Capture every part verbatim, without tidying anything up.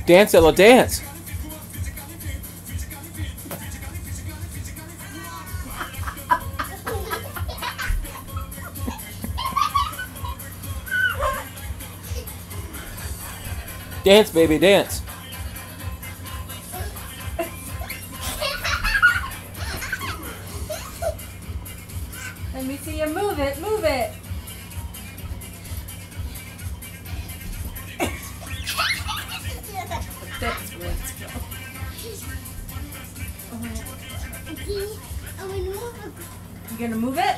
Dance, Ella, dance. Dance, baby, dance. Let me see you move it, move it. That's where it's going. You gonna move it?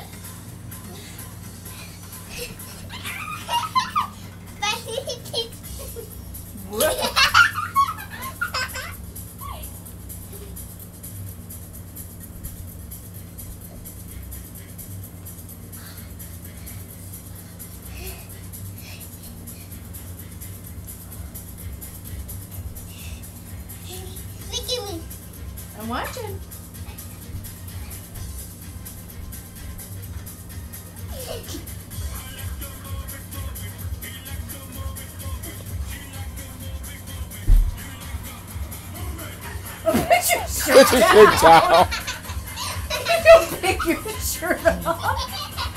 I'm watching. Put your shirt Put your shirt down. Don't pick your shirt off.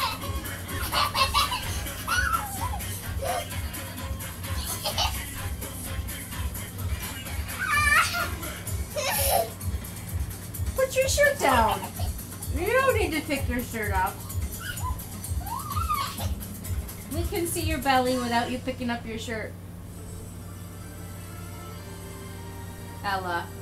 Put your shirt down. You don't need to pick your shirt off. We can see your belly without you picking up your shirt. Ella.